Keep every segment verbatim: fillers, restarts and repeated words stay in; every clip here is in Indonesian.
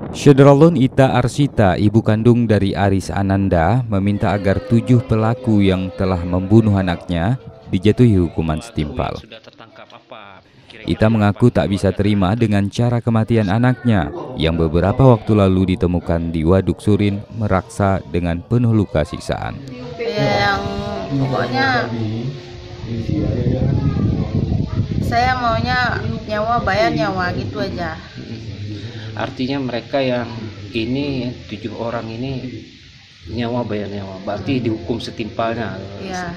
Syederalun Ita Arsita, ibu kandung dari Aris Ananda, meminta agar tujuh pelaku yang telah membunuh anaknya dijatuhi hukuman setimpal. Ita mengaku tak bisa terima dengan cara kematian anaknya yang beberapa waktu lalu ditemukan di Waduk Surin, Meraksa dengan penuh luka siksaan. Ya, yang pokoknya saya maunya nyawa bayar nyawa gitu aja. Artinya mereka yang ini tujuh orang ini nyawa bayar nyawa, berarti dihukum setimpalnya. Ya.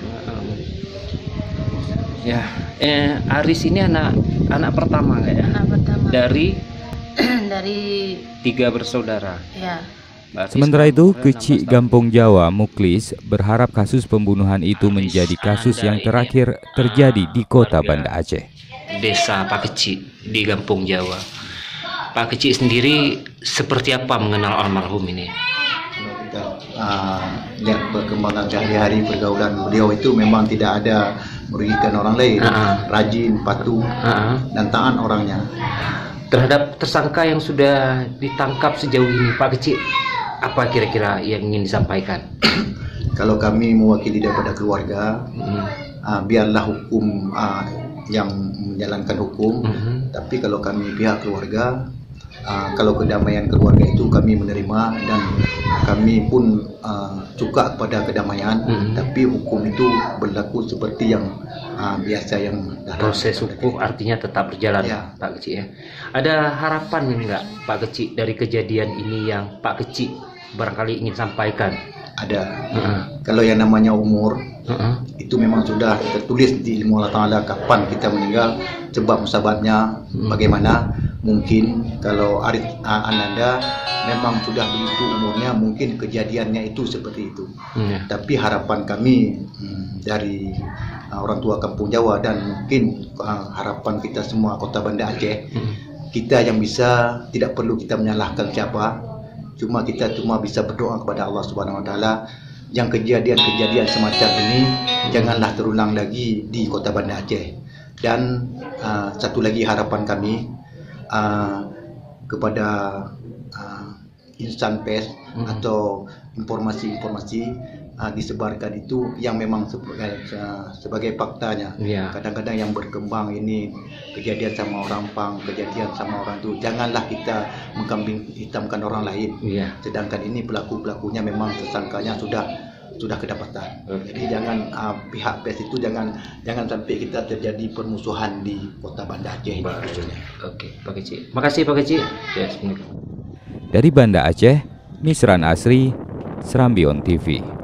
Ya, eh, Aris ini anak anak pertama kayak. Anak pertama. Dari dari tiga bersaudara. Ya. Berarti sementara itu, Kecik Gampong Jawa Muklis berharap kasus pembunuhan itu menjadi kasus yang terakhir terjadi di kota Banda Aceh. Desa Pak Kecik di Gampong Jawa. Pak Kecik sendiri seperti apa mengenal almarhum ini? Kalau kita uh, lihat perkembangan sehari-hari pergaulan beliau itu memang tidak ada merugikan orang lain, uh-uh. rajin, patuh, uh-uh. dan taat orangnya. Terhadap tersangka yang sudah ditangkap sejauh ini, Pak Kecik, apa kira-kira yang ingin disampaikan? Kalau kami mewakili daripada keluarga, hmm. uh, biarlah hukum uh, yang menjalankan hukum, hmm. tapi kalau kami pihak keluarga, Uh, kalau kedamaian keluarga itu kami menerima dan kami pun uh, suka kepada kedamaian, mm-hmm. tapi hukum itu berlaku seperti yang uh, biasa yang proses hukum artinya tetap berjalan, ya. Pak Kecik ya. Ada harapan enggak Pak Kecik dari kejadian ini yang Pak Kecik barangkali ingin sampaikan? Ada. Uh-huh. Kalau yang namanya umur, uh-huh. itu memang sudah tertulis di ilmu Allah Ta'ala kapan kita meninggal, sebab musababnya uh-huh. bagaimana. Mungkin kalau Aris Ananda memang sudah begitu umurnya, mungkin kejadiannya itu seperti itu. Hmm. Tapi harapan kami hmm, dari uh, orang tua Kampung Jawa dan mungkin uh, harapan kita semua kota Banda Aceh, hmm. kita yang bisa, tidak perlu kita menyalahkan siapa, cuma kita cuma bisa berdoa kepada Allah Subhanahu Wa Taala yang kejadian-kejadian semacam ini hmm. janganlah terulang lagi di kota Banda Aceh. Dan uh, satu lagi harapan kami, Uh, kepada uh, insan pers mm-hmm. atau informasi-informasi uh, disebarkan itu yang memang sebagai uh, sebagai faktanya. Yeah. Kadang-kadang yang berkembang ini kejadian sama orang Pang, kejadian sama orang itu, janganlah kita mengkambing hitamkan orang lain. Yeah. Sedangkan ini pelaku-pelakunya memang tersangkanya sudah sudah kedapatan. Okay. Jadi jangan uh, pihak pers itu jangan jangan sampai kita terjadi permusuhan di kota Banda Aceh. Oke, okay, Pak Kecik. Makasih Pak Kecik. Yes, dari Banda Aceh, Misran Asri, Serambi On T V.